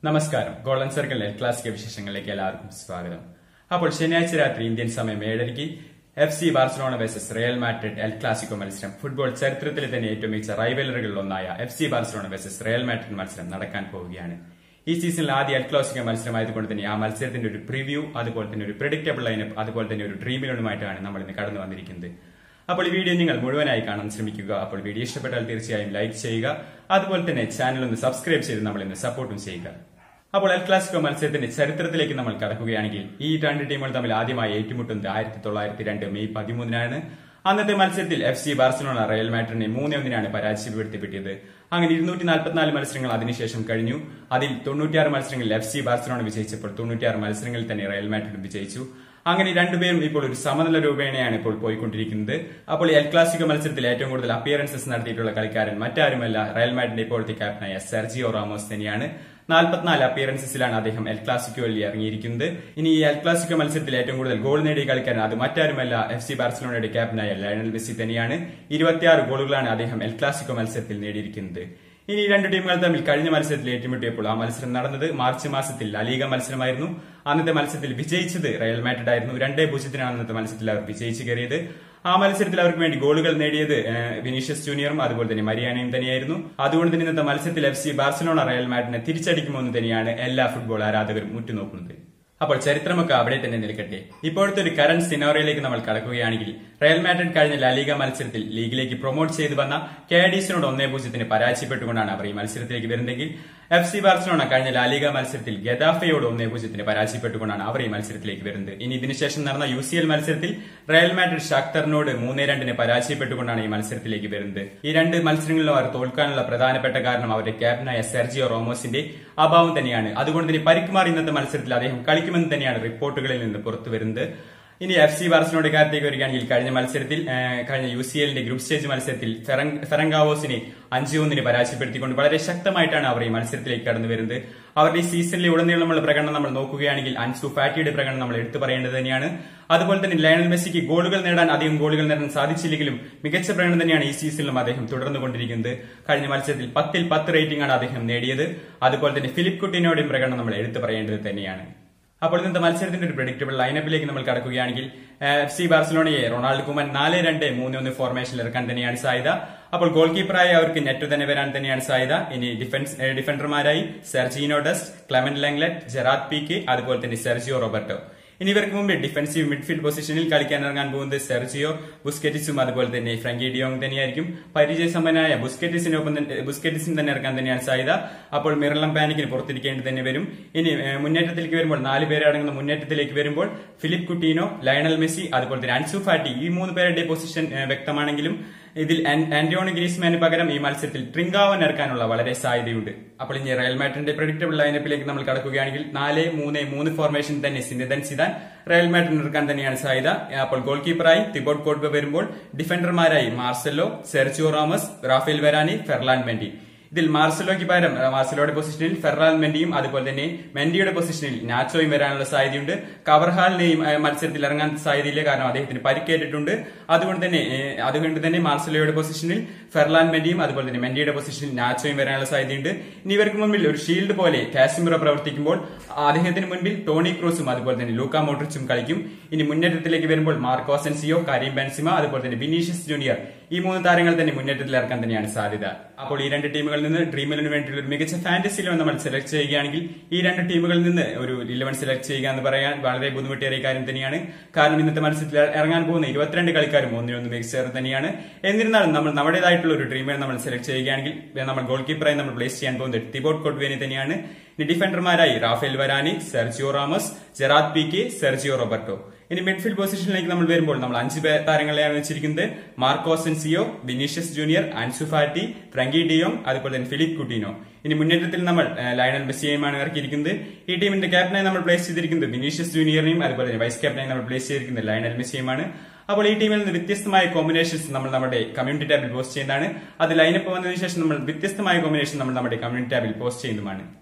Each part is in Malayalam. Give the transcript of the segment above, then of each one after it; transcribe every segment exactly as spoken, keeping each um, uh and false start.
നമസ്കാരം. ഗോൾഡൻ സർക്കിൾ എൽക്ലാസിക്കോ വിശേഷങ്ങളിലേക്ക് എല്ലാവർക്കും സ്വാഗതം. അപ്പോൾ ശനിയാഴ്ച രാത്രി ഇന്ത്യൻ സമയം ഏഴരയ്ക്ക് F C Barcelona versus Real Madrid El Clasico മത്സരം, ഫുട്ബോൾ ചരിത്രത്തിലെ തന്നെ ഏറ്റവും മികച്ച റൈവലറികളിൽ ഒന്നായ F C Barcelona versus Real Madrid മത്സരം നടക്കാൻ പോവുകയാണ്. ഈ സീസണിൽ ആദ്യ എൽക്ലാസിക്കോ മത്സരമായതുകൊണ്ട് തന്നെ ആ മത്സരത്തിന്റെ ഒരു പ്രിവ്യൂ, അതുപോലെ തന്നെ ഒരു പ്രെഡിക്റ്റബിൾ ലൈനപ്പ്, അതുപോലെ തന്നെ ഒരു ഡ്രീം ഇലവനുമായിട്ടാണ് നമ്മൾ ഇന്ന് കടന്നു വന്നിരിക്കുന്നത്. അപ്പോൾ ഈ വീഡിയോ നിങ്ങൾ മുഴുവനായി കാണാൻ ശ്രമിക്കുക. അപ്പോൾ വീഡിയോ ഇഷ്ടപ്പെട്ടാൽ തീർച്ചയായും ലൈക്ക് ചെയ്യുക, അതുപോലെ തന്നെ ചാനൽ ഒന്ന് സബ്സ്ക്രൈബ് ചെയ്ത് നമ്മൾ ഇന്ന് സപ്പോർട്ടും ചെയ്യുക. അപ്പോൾ എൽ ക്ലാസിക്കോ മത്സരത്തിന്റെ ചരിത്രത്തിലേക്ക് നമ്മൾ കടക്കുകയാണെങ്കിൽ ഈ രണ്ട് ടീമുകൾ തമ്മിൽ ആദ്യമായി ഏറ്റുമുട്ടുന്നത് ആയിരത്തി തൊള്ളായിരത്തി രണ്ട് മെയ് പതിമൂന്നിനാണ്. അന്നത്തെ മത്സരത്തിൽ എഫ് സി ബാർസലോണ റയൽ മാഡ്രിഡിനെ മൂന്ന് ഒന്നിനാണ് പരാജയപ്പെടുത്തിയത്. അങ്ങനെ ഇരുന്നൂറ്റി നാൽപ്പത്തിനാല് മത്സരങ്ങൾ അതിനുശേഷം കഴിഞ്ഞു. അതിൽ തൊണ്ണൂറ്റിയാറ് മത്സരങ്ങളിൽ എഫ് സി ബാർസലോണ വിജയിച്ചപ്പോൾ തൊണ്ണൂറ്റിയാറ് മത്സരങ്ങളിൽ തന്നെ റയൽ മാഡ്രിഡ് വിജയിച്ചു. അങ്ങനെ രണ്ടുപേരും ഇപ്പോൾ ഒരു സമനില രൂപേണയാണ് ഇപ്പോൾ പോയിക്കൊണ്ടിരിക്കുന്നത്. അപ്പോൾ എൽ ക്ലാസിക്കോ മത്സരത്തിൽ ഏറ്റവും കൂടുതൽ അപ്പിയറൻസസ് നടത്തിയിട്ടുള്ള കളിക്കാരൻ മറ്റാരുമല്ല, റയൽ മാഡ്രിഡിന്റെ ഇപ്പോഴത്തെ ക്യാപ്റ്റനായ സെർജിയോ റാമോസ് തന്നെയാണ്. നാൽപ്പത്തിനാല് അപ്പിയറൻസസിലാണ് അദ്ദേഹം എൽ ക്ലാസിക്കോയിൽ ഇറങ്ങിയിരിക്കുന്നത്. ഇനി ഈ എൽ ക്ലാസിക്കോ മത്സരത്തിൽ ഏറ്റവും കൂടുതൽ ഗോൾ നേടിയ കളിക്കാരൻ അത് മറ്റാരുമല്ല, എഫ് സി ബാർസലോണയുടെ ക്യാപ്റ്റനായ ലയണൽ മെസ്സി തന്നെയാണ്. ഇരുപത്തിയാറ് ഗോളുകളാണ് അദ്ദേഹം എൽ ക്ലാസിക്കോ മത്സരത്തിൽ നേടിയിരിക്കുന്നത്. ഇനി രണ്ട് ടീമുകൾ തമ്മിൽ കഴിഞ്ഞ മത്സരത്തിൽ ഏറ്റുമുട്ടിയപ്പോൾ ആ മത്സരം നടന്നത് മാർച്ച് മാസത്തിൽ ലലീഗ മത്സരമായിരുന്നു. അന്നത്തെ മത്സരത്തിൽ വിജയിച്ചത് റയൽ മാഡ്രിഡ് ആയിരുന്നു. രണ്ടേ പൂജ്യത്തിനാണ് അന്നത്തെ മത്സരത്തിൽ അവർ വിജയിച്ചു കയറിയത്. ആ മത്സരത്തിൽ അവർക്ക് വേണ്ടി ഗോളുകൾ നേടിയത് വിനീഷ്യസ് ജൂനിയറും അതുപോലെ തന്നെ മരിയാനയും തന്നെയായിരുന്നു. അതുകൊണ്ട് തന്നെ ഇന്നത്തെ മത്സരത്തിൽ എഫ് സി ബാർസലോണ റയൽ മാഡ്രിഡിനെ തിരിച്ചടിക്കുമെന്ന് തന്നെയാണ് എല്ലാ ഫുട്ബോൾ ആരാധകരും ഉറ്റുനോക്കുന്നത്. അപ്പോൾ ചരിത്രമൊക്കെ അവിടെ തന്നെ നിൽക്കട്ടെ. ഇപ്പോഴത്തെ ഒരു കറന്റ് സിനോറിയയിലേക്ക് നമ്മൾ കടക്കുകയാണെങ്കിൽ റയൽ മാഡ്രിഡ് കഴിഞ്ഞ ലാലിഗ മത്സരത്തിൽ ലീഗിലേക്ക് പ്രൊമോട്ട് ചെയ്തു വന്ന കാഡീസിനോട് ഒന്നേ പൂജ്യത്തിന് പരാജയപ്പെട്ടുകൊണ്ടാണ് അവർ ഈ മത്സരത്തിലേക്ക് വരുന്നതെങ്കിൽ എഫ് സി ബാർസലോണ കഴിഞ്ഞ ലാലിഗ മത്സരത്തിൽ ഗെതാഫയോട് ഒന്നേ പൂജ്യത്തിന് പരാജയപ്പെട്ടുകൊണ്ടാണ് അവർ ഈ മത്സരത്തിലേക്ക് വരുന്നത്. ഇനി ഇതിനുശേഷം നടന്ന യു സി എൽ മത്സരത്തിൽ റയൽ മാഡ്രിഡ് ഷാക്തറിനോട് മൂന്നേ രണ്ടിന് പരാജയപ്പെട്ടുകൊണ്ടാണ് ഈ മത്സരത്തിലേക്ക് വരുന്നത്. ഈ രണ്ട് മത്സരങ്ങളിലും അവർ തോൽക്കാനുള്ള പ്രധാനപ്പെട്ട കാരണം അവരുടെ ക്യാപ്റ്റനായ സെർജിയോ റാമോസിന്റെ അഭാവം തന്നെയാണ്. അതുകൊണ്ട് തന്നെ പരിക്കുമാറി ഇന്നത്തെ മത്സരത്തിൽ അദ്ദേഹം കളിക്കുമെന്ന് തന്നെയാണ് റിപ്പോർട്ടുകളിൽ നിന്ന് പുറത്തു വരുന്നത്. ഇനി എഫ് സി ബാർസലോണയുടെ കാര്യത്തേക്ക് വരികയാണെങ്കിൽ കഴിഞ്ഞ മത്സരത്തിൽ കഴിഞ്ഞ യു സി എല്ലിന്റെ ഗ്രൂപ്പ് സ്റ്റേജ് മത്സരത്തിൽ ഫെറങ്കാവോസിനെ അഞ്ച് ഒന്നിന് പരാജയപ്പെടുത്തിക്കൊണ്ട് വളരെ ശക്തമായിട്ടാണ് അവർ ഈ മത്സരത്തിലേക്ക് കടന്നു വരുന്നത്. അവരുടെ ഈ സീസണിലെ ഉടനീളമുള്ള പ്രകടനം നമ്മൾ നോക്കുകയാണെങ്കിൽ അൻസു ഫാറ്റിയുടെ പ്രകടനം നമ്മൾ എടുത്തു പറയേണ്ടത് തന്നെയാണ്. അതുപോലെ തന്നെ ലയണൽ മെസ്സിക്ക് ഗോളുകൾ നേടാൻ അധികം ഗോളുകൾ നേടാൻ സാധിച്ചില്ലെങ്കിലും മികച്ച പ്രകടനം തന്നെയാണ് ഈ സീസണിലും അദ്ദേഹം തുടർന്നുകൊണ്ടിരിക്കുന്നത്. കഴിഞ്ഞ മത്സരത്തിൽ പത്തിൽ പത്ത് റേറ്റിംഗ് ആണ് അദ്ദേഹം നേടിയത്. അതുപോലെ തന്നെ ഫിലിപ്പ് കുട്ടിനോടെയും പ്രകടനം നമ്മൾ എടുത്തു പറയേണ്ടത് തന്നെയാണ്. അപ്പോൾ ഇന്നത്തെ മത്സരത്തിന്റെ ഒരു പ്രെഡിക്റ്റബിൾ ലൈനപ്പിലേക്ക് നമ്മൾ കടക്കുകയാണെങ്കിൽ എഫ് സി ബാർസലോണയെ റൊണാൾഡോ കുമൻ നാല് രണ്ട് മൂന്ന് ഒന്ന് ഫോർമേഷനിൽ ഇറക്കാൻ തന്നെയാണ് സാധ്യത. അപ്പോൾ ഗോൾ കീപ്പറായി അവർക്ക് നെറ്റ് തന്നെ വരാൻ തന്നെയാണ് സാധ്യത. ഇനി ഡിഫൻസ് ഡിഫൻഡർമാരായി Sergino Dest, Clement Lenglet, Gerard Pique, അതുപോലെ തന്നെ സെർജിയോ റോബർട്ടോ. ഇനി ഇവർക്ക് മുമ്പ് ഡിഫൻസീവ് മിഡ്ഫീൽഡ് പൊസിഷനിൽ കളിക്കാൻ ഇറങ്ങാൻ പോകുന്നത് സെർജിയോ ബുസ്കെറ്റിസും അതുപോലെ തന്നെ ഫ്രാങ്കി ഡിയോങ് തന്നെയായിരിക്കും. പരിചയസമ്പന്നനായ ബുസ്കെറ്റിസിനൊപ്പം ബുസ്കെറ്റിസിന് തന്നെ ഇറക്കാൻ തന്നെയാണ് സാധ്യത. അപ്പോൾ മിറലം പാനിക്കിന് പുറത്തിരിക്കേണ്ടി തന്നെ വരും. ഇനി മുന്നേറ്റത്തിലേക്ക് വരുമ്പോൾ നാല് പേര് അടങ്ങുന്ന മുന്നേറ്റത്തിലേക്ക് വരുമ്പോൾ ഫിലിപ്പ് കുട്ടീനോ, ലയണൽ മെസ്സി, അതുപോലെ തന്നെ അൻസു ഫാറ്റി, ഈ മൂന്ന് പേരുടെ പൊസിഷൻ വ്യക്തമാണെങ്കിലും ഇതിൽ ആന്റോണി ഗ്രീസ്മാന് പകരം ഈ മത്സരത്തിൽ ട്രിങ്കാവൻ ഇറക്കാനുള്ള വളരെ സാധ്യതയുണ്ട്. അപ്പോൾ ഇനി റയൽ മാഡ്രിഡിന്റെ പ്രെഡിക്റ്റബിൾ ലൈനപ്പിലേക്ക് നമ്മൾ കടക്കുകയാണെങ്കിൽ നാല് മൂന്ന് മൂന്ന് ഫോർമേഷൻ തന്നെ സിനദൻ സിദാൻ റയൽ മാഡ്രിഡിന് ഇറക്കാൻ തന്നെയാണ് സാധ്യത. അപ്പോൾ ഗോൾ കീപ്പറായി തിബോട്ട് കോർട്വ വരുമ്പോൾ ഡിഫൻഡർമാരായി Marcelo, Sergio Ramos, Raphael Varane, Ferland Mendy. ഇതിൽ മാർസലോയ്ക്ക് പകരം മാർസലോയുടെ പൊസിഷനിൽ ഫെർലാൻ മെൻഡിയും അതുപോലെ തന്നെ മെൻഡിയുടെ പൊസിഷനിൽ നാച്ചോയും വരാനുള്ള സാധ്യതയുണ്ട്. കവർഹാലിനെയും മത്സരത്തിൽ ഇറങ്ങാൻ സാധ്യതയില്ല, കാരണം അദ്ദേഹത്തിന് പരിക്കേറ്റിട്ടുണ്ട്. അതുകൊണ്ട് തന്നെ അതുകൊണ്ട് തന്നെ മാർസലോയുടെ പൊസിഷനിൽ ഫെർലാൻ മെൻഡിയും അതുപോലെ തന്നെ മെൻഡിയുടെ പൊസിഷനിൽ നാച്ചോയും വരാനുള്ള സാധ്യതയുണ്ട്. ഇനി ഇവർക്ക് മുമ്പിൽ ഒരു ഷീൽഡ് പോലെ കാസിമിറോ പ്രവർത്തിക്കുമ്പോൾ അദ്ദേഹത്തിന് മുൻപിൽ ടോണി ക്രൂസും അതുപോലെ തന്നെ ലൂക്ക മോഡ്രിച്ചും കളിക്കും. ഇനി മുന്നേറ്റത്തിലേക്ക് വരുമ്പോൾ മാർക്കോ അസെൻസിയോ, കരീം ബെൻസിമ, അതുപോലെ തന്നെ വിനീഷ്യസ് ജൂനിയർ, ഈ മൂന്ന് താരങ്ങൾ തന്നെ മുന്നേറ്റത്തിൽ ഇറക്കാൻ തന്നെയാണ് സാധ്യത. അപ്പോൾ ഈ രണ്ട് ടീമുകളിൽ നിന്ന് ഡ്രീം ഇലവന് വേണ്ടിയുള്ള ഒരു മികച്ച ഫാന്റസി ഇലവൻ നമ്മൾ സെലക്ട് ചെയ്യുകയാണെങ്കിൽ ഈ രണ്ട് ടീമുകളിൽ നിന്ന് ഒരു ഇലവൻ സെലക്ട് ചെയ്യുക എന്ന് പറയാൻ വളരെ ബുദ്ധിമുട്ടേറിയ കാര്യം തന്നെയാണ്. കാരണം ഇന്നത്തെ മത്സരത്തിൽ ഇറങ്ങാൻ പോകുന്ന ഇരുപത്തിരണ്ട് കളിക്കാരും ഒന്നിനൊന്ന് മികച്ചേർ തന്നെയാണ്. എന്നിരുന്നാലും നമ്മൾ നമ്മുടേതായിട്ടുള്ള ഒരു ഡ്രീം ഇലവൻ നമ്മൾ സെലക്ട് ചെയ്യുകയാണെങ്കിൽ നമ്മൾ ഗോൾ കീപ്പറായി നമ്മൾ പ്ലേസ് ചെയ്യാൻ പോകുന്നത് തിബോട്ട് കോർട്വേനെ തന്നെയാണ്. ഇനി ഡിഫൻഡർമാരായി Raphael Varane, Sergio Ramos, Gerard Pique, Sergio Roberto. ഇനി മിഡ്ഫീൽഡ് പൊസിഷനിലേക്ക് നമ്മൾ വരുമ്പോൾ നമ്മൾ അഞ്ച് താരങ്ങളെയാണ് വെച്ചിരിക്കുന്നത്. Marco Asensio, Vinicius Junior, Ansu Fati, Frenkie de Jong, അതുപോലെ തന്നെ ഫിലിപ്പ് കുട്ടീനോ. ഇനി മുന്നേറ്റത്തിൽ നമ്മൾ ലയണൽ മെസ്സിയെയുമാണ് ഇറക്കിയിരിക്കുന്നത്. ഈ ടീമിന്റെ ക്യാപ്റ്റനായി നമ്മൾ പ്ലേസ് ചെയ്തിരിക്കുന്നത് വിനീഷ്യസ് ജൂനിയറിനെയും അതുപോലെ തന്നെ വൈസ് ക്യാപ്റ്റനായി നമ്മൾ പ്ലേസ് ചെയ്തിരിക്കുന്നത് ലയണൽ മെസ്സിയുമാണ്. അപ്പോൾ ഈ ടീമിൽ നിന്ന് വ്യത്യസ്തമായ കോമ്പിനേഷൻസ് നമ്മൾ നമ്മുടെ കമ്മ്യൂണിറ്റി ടാബിൽ പോസ്റ്റ് ചെയ്യുന്നതാണ്. അത് ലൈനപ്പ് വന്നതിനു ശേഷം നമ്മൾ വ്യത്യസ്തമായ കോമ്പിനേഷൻ നമ്മൾ നമ്മുടെ കമ്മ്യൂണിറ്റി ടാബിൽ പോസ്റ്റ് ചെയ്യുന്നതുമാണ്.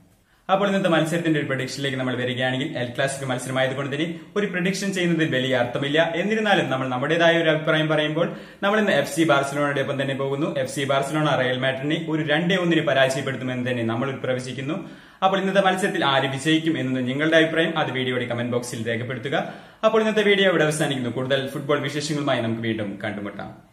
അപ്പോൾ ഇന്നത്തെ മത്സരത്തിന്റെ ഒരു പ്രഡിക്ഷനിലേക്ക് നമ്മൾ വരികയാണെങ്കിൽ എൽ ക്ലാസിക്കോ മത്സരമായതുകൊണ്ട് തന്നെ ഒരു പ്രഡിക്ഷൻ ചെയ്യുന്നതിൽ വലിയ അർത്ഥമില്ല. എന്നിരുന്നാലും നമ്മൾ നമ്മുടേതായ ഒരു അഭിപ്രായം പറയുമ്പോൾ നമ്മൾ ഇന്ന് എഫ് സി ബാർസലോണയുടെ ഒപ്പം തന്നെ പോകുന്നു. എഫ് സി ബാർസലോണ റയൽ മാഡ്രിഡിനെ ഒരു രണ്ടേ ഒന്നിന് പരാജയപ്പെടുത്തുമെന്ന് തന്നെ നമ്മൾ പ്രവചിക്കുന്നു. അപ്പോൾ ഇന്നത്തെ മത്സരത്തിൽ ആര് വിജയിക്കും എന്നത് നിങ്ങളുടെ അഭിപ്രായം അത് വീഡിയോയുടെ കമന്റ് ബോക്സിൽ രേഖപ്പെടുത്തുക. അപ്പോൾ ഇന്നത്തെ വീഡിയോ ഇവിടെ അവസാനിക്കുന്നു. കൂടുതൽ ഫുട്ബോൾ വിശേഷങ്ങളുമായി നമുക്ക് വീണ്ടും കണ്ടുമുട്ടാം.